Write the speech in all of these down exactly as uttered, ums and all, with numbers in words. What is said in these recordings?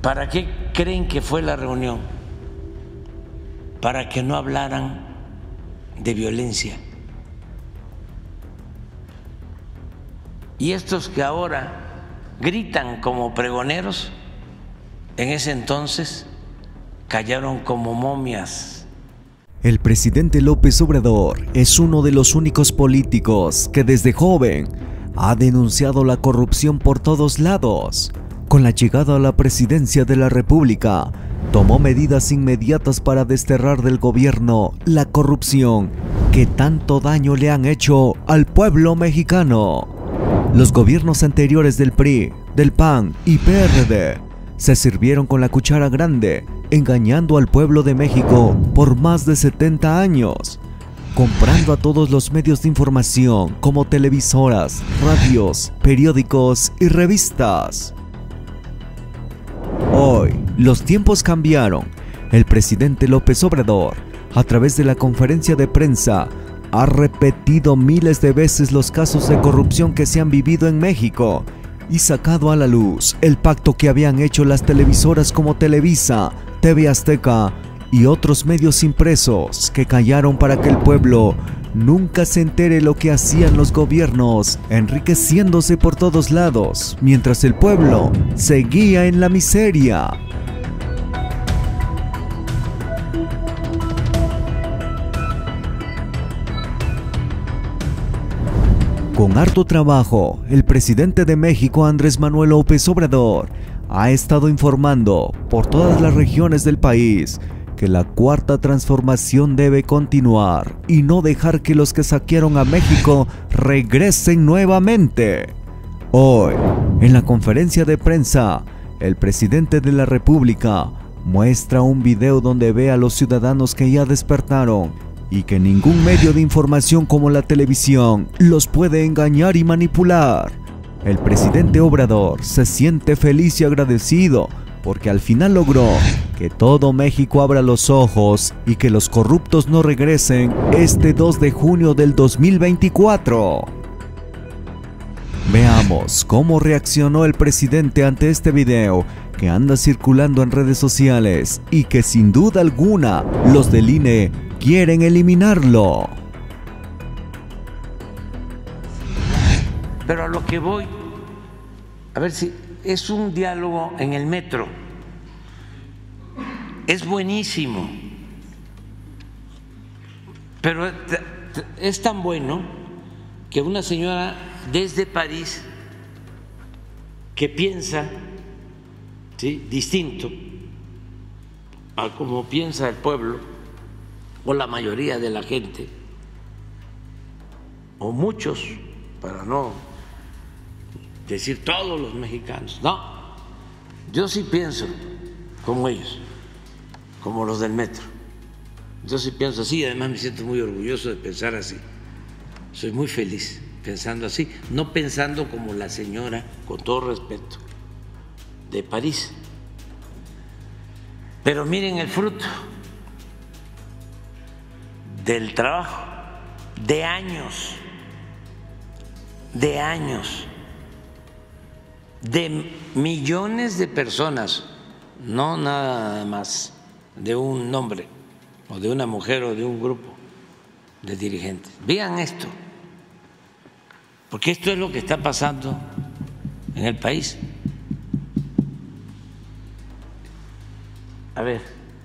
¿Para qué creen que fue la reunión? Para que no hablaran de violencia. Y estos que ahora gritan como pregoneros, en ese entonces callaron como momias. El presidente López Obrador es uno de los únicos políticos que desde joven ha denunciado la corrupción por todos lados. Con la llegada a la presidencia de la República, tomó medidas inmediatas para desterrar del gobierno la corrupción que tanto daño le han hecho al pueblo mexicano. Los gobiernos anteriores del P R I, del P A N y P R D se sirvieron con la cuchara grande, engañando al pueblo de México por más de setenta años, comprando a todos los medios de información como televisoras, radios, periódicos y revistas. Hoy, los tiempos cambiaron. El presidente López Obrador, a través de la conferencia de prensa, ha repetido miles de veces los casos de corrupción que se han vivido en México y sacado a la luz el pacto que habían hecho las televisoras como Televisa, T V Azteca y otros medios impresos que callaron para que el pueblo nunca se entere lo que hacían los gobiernos, enriqueciéndose por todos lados, mientras el pueblo seguía en la miseria. Con harto trabajo, el presidente de México, Andrés Manuel López Obrador, ha estado informando por todas las regiones del país que la cuarta transformación debe continuar y no dejar que los que saquearon a México regresen nuevamente. Hoy, en la conferencia de prensa, el presidente de la República muestra un video donde ve a los ciudadanos que ya despertaron y que ningún medio de información como la televisión los puede engañar y manipular. El presidente Obrador se siente feliz y agradecido porque al final logró que todo México abra los ojos y que los corruptos no regresen este dos de junio del dos mil veinticuatro. Veamos cómo reaccionó el presidente ante este video que anda circulando en redes sociales y que sin duda alguna los del I N E quieren eliminarlo. Pero a lo que voy, a ver si es un diálogo en el metro. Es buenísimo, pero es tan bueno que una señora desde París que piensa, ¿sí?, distinto a como piensa el pueblo o la mayoría de la gente o muchos, para no decir todos los mexicanos, no, yo sí pienso como ellos, como los del metro. Yo sí pienso así, además me siento muy orgulloso de pensar así. Soy muy feliz pensando así, no pensando como la señora, con todo respeto, de París. Pero miren el fruto del trabajo de años, de años, de millones de personas, no nada más de un hombre o de una mujer o de un grupo de dirigentes. Vean esto, porque esto es lo que está pasando en el país. A ver,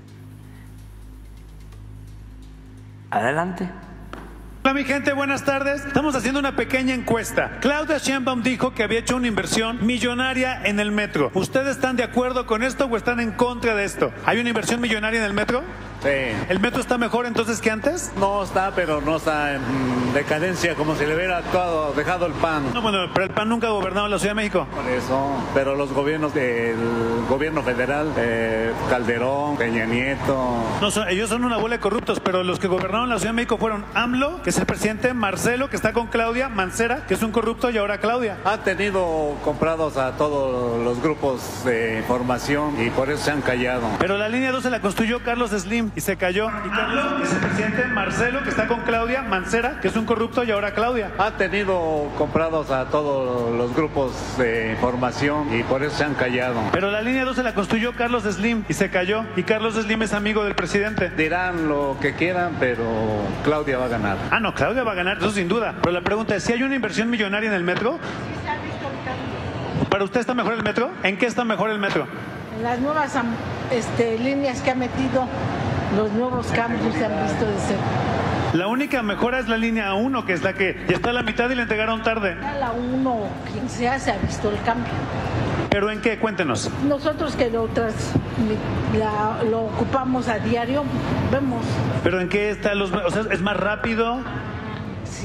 adelante. Hola mi gente, buenas tardes. Estamos haciendo una pequeña encuesta. Claudia Sheinbaum dijo que había hecho una inversión millonaria en el metro. ¿Ustedes están de acuerdo con esto o están en contra de esto? ¿Hay una inversión millonaria en el metro? Sí. ¿El metro está mejor entonces que antes? No está, pero no está en decadencia, como si le hubiera actuado, dejado el P A N. No, bueno, pero el P A N nunca ha gobernado la Ciudad de México. Por eso, pero los gobiernos del gobierno federal, eh, Calderón, Peña Nieto. No, son, ellos son una bola de corruptos, pero los que gobernaron la Ciudad de México fueron AMLO, que es el presidente, Marcelo, que está con Claudia, Mancera, que es un corrupto, y ahora Claudia. Han tenido comprados a todos los grupos de información y por eso se han callado. Pero la línea dos se la construyó Carlos Slim. y se cayó. Y Carlos, vicepresidente Marcelo, que está con Claudia Mancera, que es un corrupto, y ahora Claudia. Ha tenido comprados a todos los grupos de información y por eso se han callado. Pero la línea doce la construyó Carlos Slim y se cayó. Y Carlos Slim es amigo del presidente. Dirán lo que quieran, pero Claudia va a ganar. Ah, no, Claudia va a ganar, eso sin duda. Pero la pregunta es, ¿si hay una inversión millonaria en el metro? ¿Para usted está mejor el metro? ¿En qué está mejor el metro? En las nuevas este, líneas que ha metido, los nuevos cambios se han visto de ser. La única mejora es la línea uno, que es la que ya está a la mitad y la entregaron tarde. A la uno, quien sea, se ha visto el cambio. ¿Pero en qué? Cuéntenos. Nosotros que otras la, lo ocupamos a diario, vemos. ¿Pero en qué está los... O sea, es más rápido? Sí.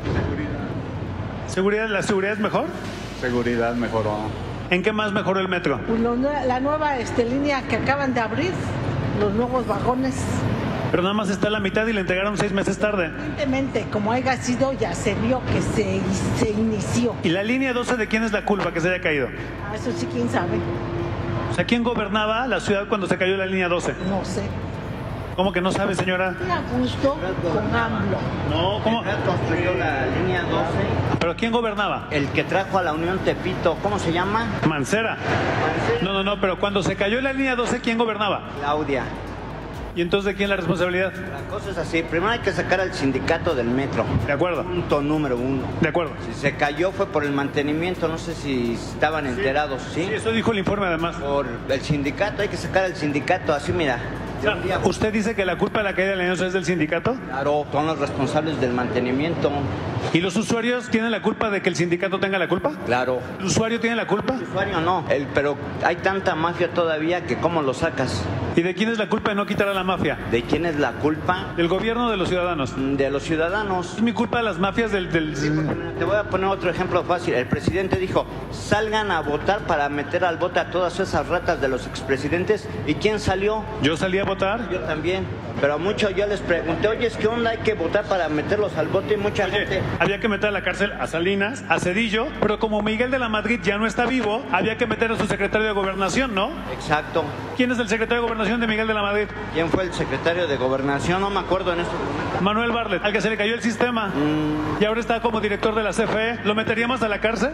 ¿Seguridad? ¿La seguridad es mejor? Seguridad mejoró. ¿En qué más mejoró el metro? Pues lo, la nueva este, línea que acaban de abrir, los nuevos vagones. Pero nada más está a la mitad y la entregaron seis meses tarde. Evidentemente, como haya sido, ya se vio que se, se inició. ¿Y la línea doce de quién es la culpa que se haya caído? Ah, eso sí, quién sabe. O sea, ¿quién gobernaba la ciudad cuando se cayó la línea doce? No sé. ¿Cómo que no sabe, señora? Estoy a gusto con AMLO. No, ¿cómo? El que construyó la línea doce. ¿Pero quién gobernaba? El que trajo a la Unión Tepito, ¿cómo se llama? Mancera. No, no, no, pero cuando se cayó la línea doce, ¿quién gobernaba? Claudia. ¿Y entonces de quién la responsabilidad? La cosa es así, primero hay que sacar al sindicato del metro. De acuerdo. Punto número uno. De acuerdo. Si se cayó fue por el mantenimiento, no sé si estaban enterados, ¿sí? Sí, eso dijo el informe además. Por el sindicato, hay que sacar al sindicato, así mira. de un día- ¿Usted dice que la culpa de la caída de la línea doce es del sindicato? Claro, son los responsables del mantenimiento. ¿Y los usuarios tienen la culpa de que el sindicato tenga la culpa? Claro. ¿El usuario tiene la culpa? El usuario no, el, pero hay tanta mafia todavía que ¿cómo lo sacas? ¿Y de quién es la culpa de no quitar a la mafia? ¿De quién es la culpa? ¿Del gobierno o de los ciudadanos? De los ciudadanos. ¿Es mi culpa de las mafias del...? del... Te voy a poner otro ejemplo fácil. El presidente dijo, salgan a votar para meter al bote a todas esas ratas de los expresidentes. ¿Y quién salió? ¿Yo salí a votar? Yo también. Pero a muchos yo les pregunté, oye, ¿es qué onda? Hay que votar para meterlos al bote y mucha Oye, gente... había que meter a la cárcel a Salinas, a Cedillo, pero como Miguel de la Madrid ya no está vivo, había que meter a su secretario de Gobernación, ¿no? Exacto. ¿Quién es el secretario de Gobernación de Miguel de la Madrid? ¿Quién fue el secretario de Gobernación? No me acuerdo en estos momentos. Manuel Barlet, al que se le cayó el sistema. Mm. Y ahora está como director de la C F E. ¿Lo meteríamos a la cárcel?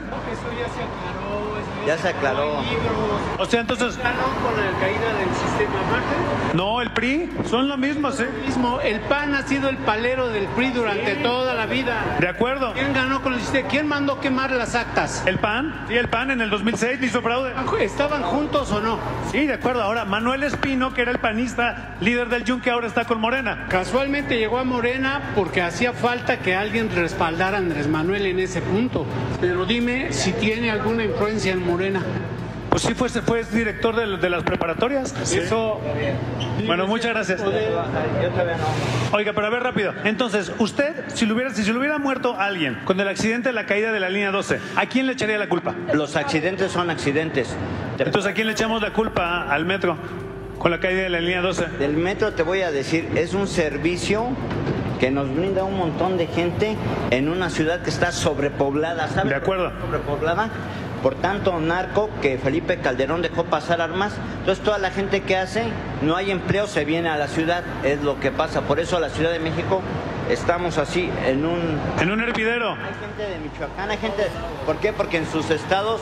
Ya se aclaró. O sea, entonces... Ganó con la caída del sistema Marte. No, el P R I, son lo mismo, ¿sí? Mismo, el P A N ha sido el palero del P R I durante toda la vida. De acuerdo. ¿Quién ganó con el sistema? ¿Quién mandó quemar las actas? ¿El P A N? Sí, el P A N en el dos mil seis le hizo fraude. ¿Estaban juntos o no? Sí, de acuerdo. Ahora, Manuel Espino, que era el panista, líder del Yunque, ahora está con Morena. Casualmente llegó a Morena porque hacía falta que alguien respaldara a Andrés Manuel en ese punto. Pero dime si tiene alguna influencia en Morena. Pues sí, fue, fue director de, de las preparatorias. Eso. Bueno, muchas gracias. Yo todavía no. Oiga, pero a ver rápido. Entonces, usted, si, lo hubiera, si se le hubiera muerto alguien con el accidente de la caída de la línea doce, ¿a quién le echaría la culpa? Los accidentes son accidentes. Te- Entonces, ¿a quién le echamos la culpa al metro con la caída de la línea doce? Del metro te voy a decir, es un servicio que nos brinda un montón de gente en una ciudad que está sobrepoblada, ¿sabes? De acuerdo. Sobrepoblada. Por tanto, narco, que Felipe Calderón dejó pasar armas. Entonces, toda la gente que hace, no hay empleo, se viene a la ciudad. Es lo que pasa. Por eso, la Ciudad de México, estamos así, en un... En un hervidero. Hay gente de Michoacán, hay gente... ¿Por qué? Porque en sus estados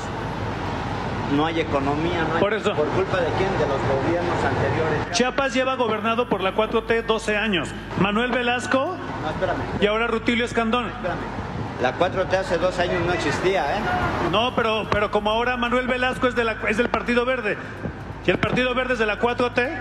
no hay economía. No hay... Por eso. ¿Por culpa de quién? De los gobiernos anteriores. Chiapas lleva gobernado por la cuatro T doce años. Manuel Velasco No, espérame, y ahora Rutilio Escandón. espérame. La cuatro T hace dos años no existía, ¿eh? No, pero, pero como ahora Manuel Velasco es, de la, es del Partido Verde y el Partido Verde es de la cuatro T.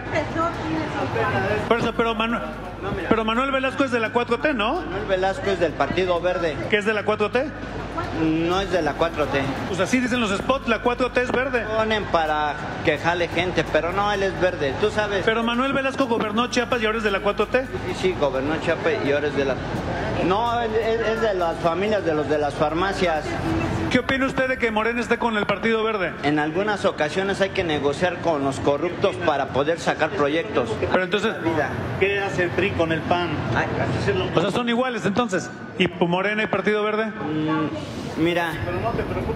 Por eso, pero, Manu, pero Manuel Velasco es de la cuatro T, ¿no? Manuel Velasco es del Partido Verde, ¿Qué es de la cuatro T? no es de la cuatro T. Pues así dicen los spots, la cuatro T es verde. Ponen para que jale gente, pero no, él es verde. Tú sabes. Pero Manuel Velasco gobernó Chiapas y ahora es de la cuatro T. Sí, sí, gobernó Chiapas y ahora es de la... No, es, es de las familias de los de las farmacias. ¿Qué opina usted de que Morena esté con el Partido Verde? En algunas ocasiones hay que negociar con los corruptos para poder sacar proyectos. Pero entonces, ¿Qué hace el P R I con el P A N? Ay, o sea, son iguales entonces. ¿Y Morena y Partido Verde? mm, mira,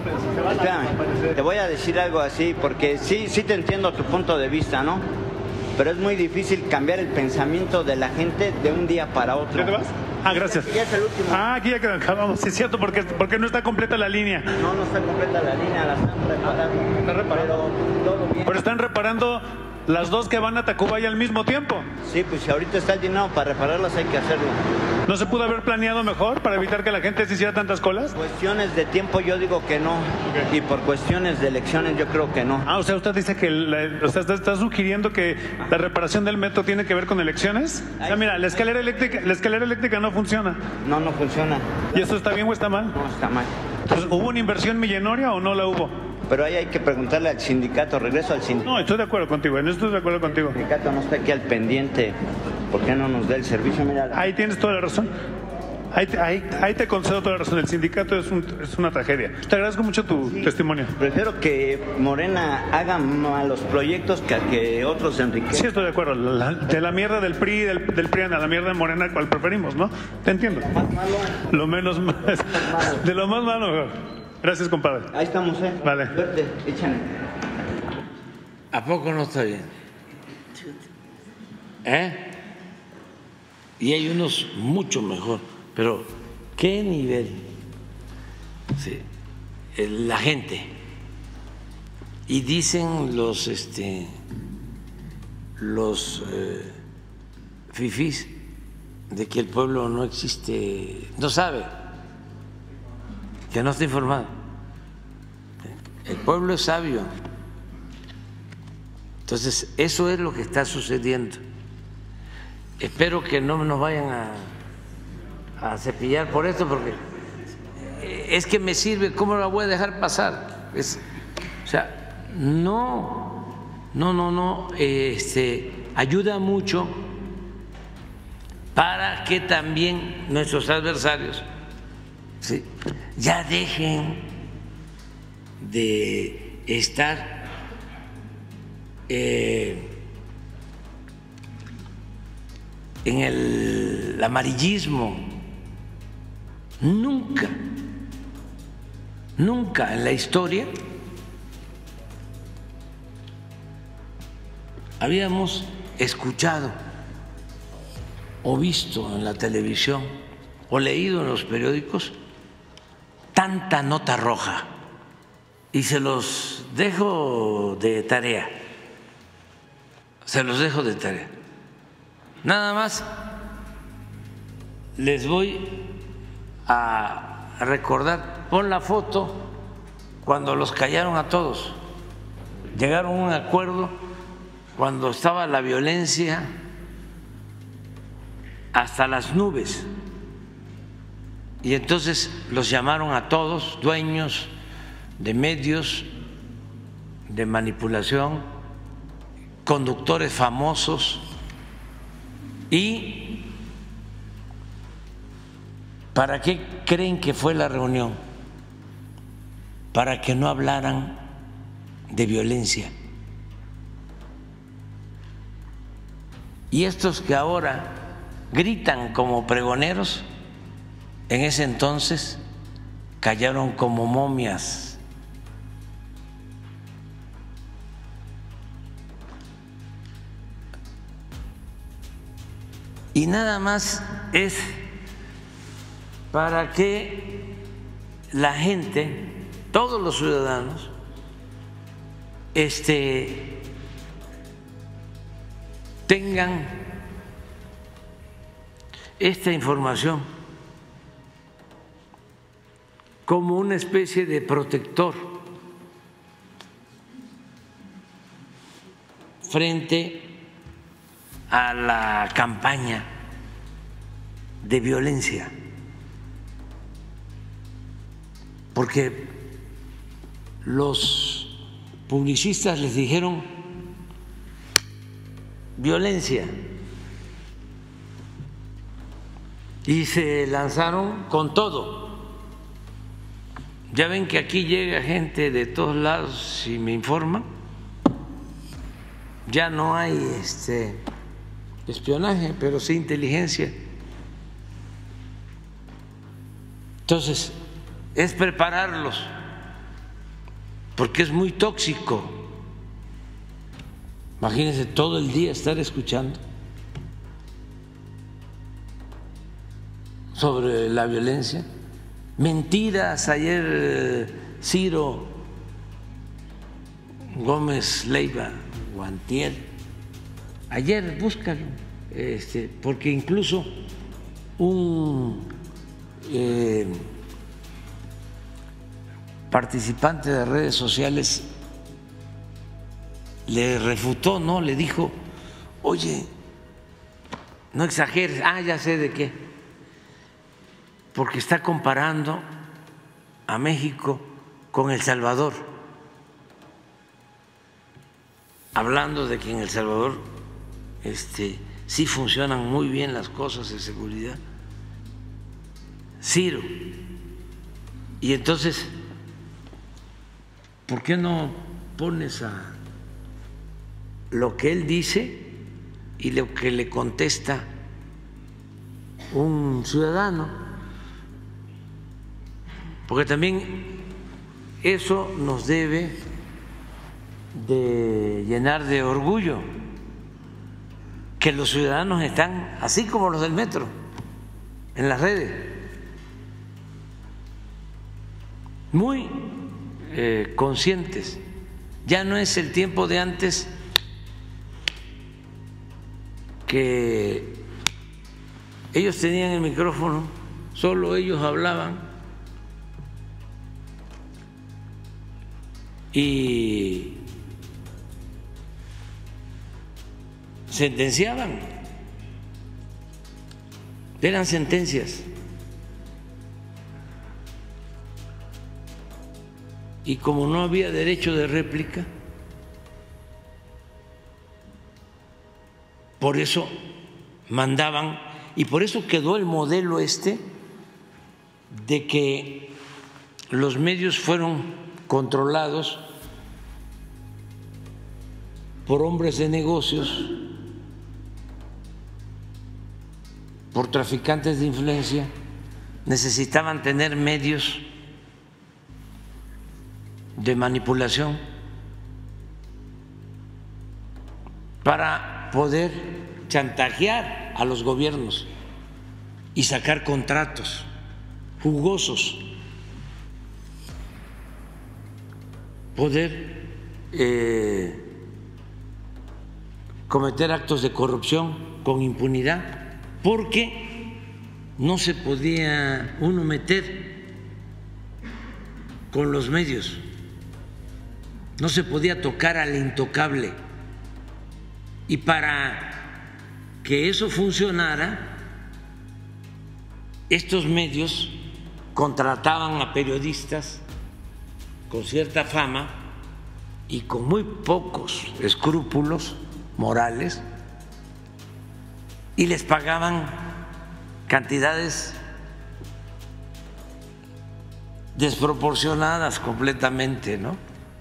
espérame, te voy a decir algo así, porque sí, sí te entiendo tu punto de vista, ¿no? pero es muy difícil cambiar el pensamiento de la gente de un día para otro. ¿Ya te vas? Ah, gracias. Ya es el último. Ah, aquí ya que acabamos. Sí, es cierto, porque, porque no está completa la línea. No, no está completa la línea, la están reparando. Está reparando. Pero todo bien. Pero están reparando las dos que van a Tacubaya al mismo tiempo. Sí, pues si ahorita está el dinero para repararlas hay que hacerlo. ¿No se pudo haber planeado mejor para evitar que la gente se hiciera tantas colas? Cuestiones de tiempo yo digo que no. Okay. Y por cuestiones de elecciones yo creo que no. Ah, o sea, usted dice que, la, o sea, está, está sugiriendo que la reparación del metro tiene que ver con elecciones. O sea, mira, la escalera eléctrica, la escalera eléctrica no funciona. No, no funciona. ¿Y eso está bien o está mal? No, está mal. Entonces, ¿hubo una inversión millonaria o no la hubo? Pero ahí hay que preguntarle al sindicato, regreso al sindicato. No, estoy de acuerdo contigo, en esto estoy de acuerdo contigo. El sindicato no está aquí al pendiente. ¿Por qué no nos da el servicio? Mira, ahí tienes toda la razón. Ahí te, ahí, ahí te concedo toda la razón. El sindicato es, un, es una tragedia. Te agradezco mucho tu sí, testimonio. Prefiero que Morena haga malos proyectos que que otros enriquezcan. Sí, estoy de acuerdo. La, de la mierda del P R I, del, del P R I A, a la mierda de Morena, ¿cuál preferimos, no? Te entiendo. Lo más malo. Lo menos malo. De lo más malo, mejor. Gracias, compadre. Ahí estamos, ¿eh? Vale. Suerte, échale. ¿A poco no está bien? ¿Eh? Y hay unos mucho mejor. Pero, ¿qué nivel? Sí, la gente. Y dicen los, este, los eh, fifís de que el pueblo no existe, no sabe, que no está informado. El pueblo es sabio. Entonces, eso es lo que está sucediendo. Espero que no nos vayan a a cepillar por esto, porque es que me sirve, ¿cómo la voy a dejar pasar? Es, o sea, no, no, no, no, este, ayuda mucho para que también nuestros adversarios, ¿sí?, ya dejen de estar eh, en el amarillismo. Nunca, nunca en la historia habíamos escuchado o visto en la televisión o leído en los periódicos tanta nota roja. Y se los dejo de tarea, se los dejo de tarea. Nada más les voy a recordar, pon la foto cuando los callaron a todos, llegaron a un acuerdo cuando estaba la violencia hasta las nubes, y entonces los llamaron a todos, dueños de medios de manipulación, conductores famosos, y ¿para qué creen que fue la reunión? Para que no hablaran de violencia. Y estos que ahora gritan como pregoneros, en ese entonces callaron como momias. Y nada más es para que la gente, todos los ciudadanos, este, tengan esta información como una especie de protector frente a la campaña de violencia. Porque los publicistas les dijeron violencia y se lanzaron con todo. Ya ven que aquí llega gente de todos lados y me informan. Ya no hay este espionaje, pero sí inteligencia. Entonces, es prepararlos, porque es muy tóxico. Imagínense todo el día estar escuchando sobre la violencia, mentiras. Ayer eh, Ciro Gómez Leiva, Guantier, ayer búscalo, este, porque incluso un eh, participante de redes sociales le refutó, ¿no? Le dijo, oye, no exageres, ah, ya sé de qué, porque está comparando a México con El Salvador, hablando de que en El Salvador este, sí funcionan muy bien las cosas de seguridad. Ciro. Y entonces, ¿por qué no pones a lo que él dice y lo que le contesta un ciudadano? Porque también eso nos debe de llenar de orgullo, que los ciudadanos están, así como los del metro, en las redes, muy eh, conscientes. Ya no es el tiempo de antes, que ellos tenían el micrófono, solo ellos hablaban y sentenciaban, eran sentencias. Y como no había derecho de réplica, por eso mandaban, y por eso quedó el modelo este de que los medios fueron controlados por hombres de negocios, por traficantes de influencia. Necesitaban tener medios de manipulación para poder chantajear a los gobiernos y sacar contratos jugosos, poder eh, cometer actos de corrupción con impunidad, porque no se podía uno meter con los medios, no se podía tocar al intocable. Y para que eso funcionara, estos medios contrataban a periodistas con cierta fama y con muy pocos escrúpulos morales, y les pagaban cantidades desproporcionadas completamente, ¿no?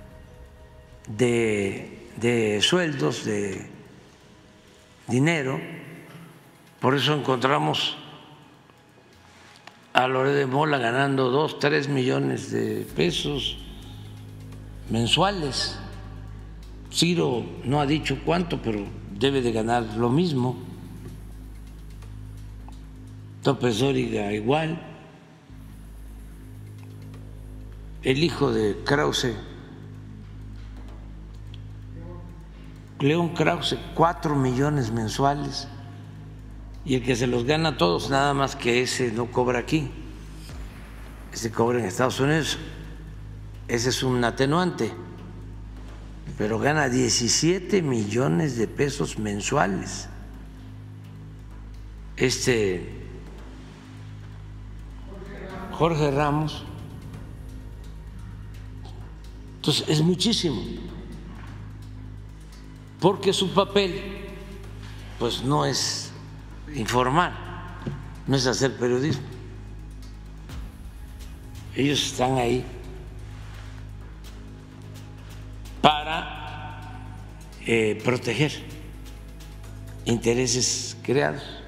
de, de sueldos, de dinero. Por eso encontramos a Loret de Mola ganando dos, tres millones de pesos mensuales. Ciro no ha dicho cuánto, pero debe de ganar lo mismo. López Dóriga igual. El hijo de Krause, León Krause, cuatro millones mensuales, y el que se los gana a todos, nada más que ese no cobra aquí, ese cobra en Estados Unidos, ese es un atenuante, pero gana diecisiete millones de pesos mensuales. Este Jorge Ramos, entonces es muchísimo, porque su papel pues no es informar, no es hacer periodismo. Ellos están ahí para eh, proteger intereses creados.